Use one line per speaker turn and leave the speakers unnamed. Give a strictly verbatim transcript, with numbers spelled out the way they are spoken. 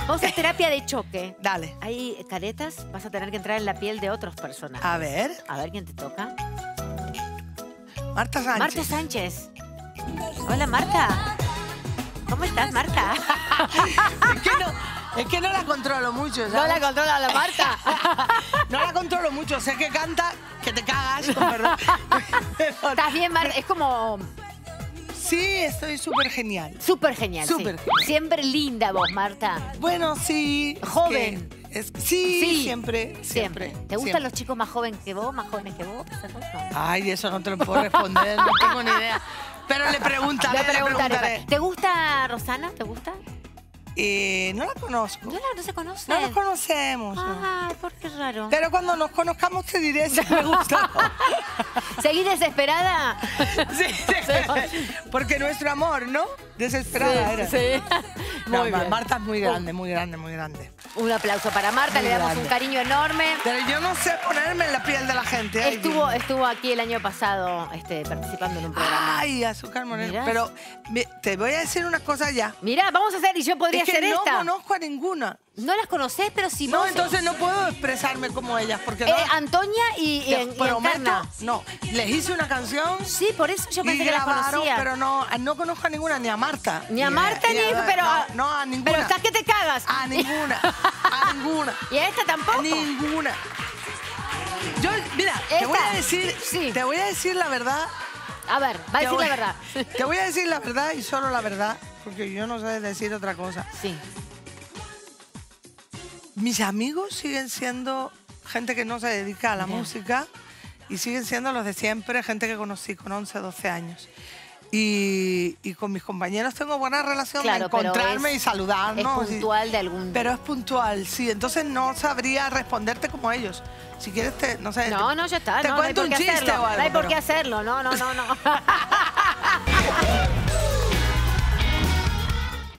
Vamos a hacer terapia de choque.
Dale.
Hay caretas, vas a tener que entrar en la piel de otros personajes.
A ver.
A ver quién te toca.
Marta Sánchez.
Marta Sánchez. Hola, Marta. ¿Cómo estás, Marta?
Es que no, es que no la controlo mucho, ¿sabes?
No la controla la Marta.
No la controlo mucho. Sé que canta, que te cagas, con perdón.
¿Estás bien, Marta? Es como...
Sí, estoy súper genial.
Súper genial,
Súper
sí.
genial.
Siempre linda vos, Marta.
Bueno, sí.
Joven.
Es que es, sí,
Sí,
siempre, siempre.
Siempre. ¿Te gustan
siempre.
los chicos más jóvenes que vos, más jóvenes que vos? ¿Esa cosa?
Ay, eso no te lo puedo responder, no tengo ni idea. Pero le preguntaré,
Le
le
preguntaré.
preguntaré.
¿Te gusta Rosana? ¿Te gusta?
Eh, no la conozco.
No, la- no se conoce.
No nos conocemos. no.
Ah, ¿por qué raro?
Pero cuando nos conozcamos te diré si me gusta.
¿Seguís desesperada?
Sí, sí. Porque nuestro amor, ¿no? Desesperada era.
Sí.
No,
Muy
Ma-
bien.
Marta es muy grande, muy grande, muy grande.
Un aplauso para Marta,
Muy
le damos
grande.
un cariño enorme.
Pero yo no sé ponerme en la piel de la gente. Ay,
Estuvo,
Dios.
estuvo aquí el año pasado este, participando en un programa.
Ay, azúcar moreno.
Mirá.
Pero me- te voy a decir una cosa ya.
Mirá, vamos a hacer, y yo podría
Es que
hacer
no
esta.
conozco a ninguna.
No las conocés, pero si
No,
vos...
entonces no puedo expresarme como ellas, porque
Eh,
no.
Antonia y, y,
Te
y
prometo,
Encarna.
no. Les hice una canción
Sí, por eso yo
y
pensé que las
grabaron,
conocía.
pero no, no conozco a ninguna, ni a Marta.
Ni a Marta
y
ni... pero,
no, no, a ninguna.
pero estás que te cagas.
A ninguna, a ninguna.
¿Y a esta tampoco?
Ninguna. Yo, mira, te voy a
Esta.
decir,
Sí.
te voy a decir la verdad.
A ver, va a
te
decir
voy-
la verdad.
Te voy a decir la verdad y solo la verdad, porque yo no sé decir otra cosa.
Sí.
Mis amigos siguen siendo gente que no se dedica a la
Ya.
música y siguen siendo los de siempre, gente que conocí con once, doce años. Y, y con mis compañeros tengo buena relación
Claro,
de
pero
encontrarme
es-
y saludarnos.
Es
y-
puntual de algún...
pero es puntual, sí. Entonces no sabría responderte como ellos. Si quieres, te, no sé.
No,
te-
no, ya está.
Te
no, no hay
cuento
por
un
qué
chiste
hacerlo.
o algo.
No hay por
pero-
qué hacerlo, no, no, no, no.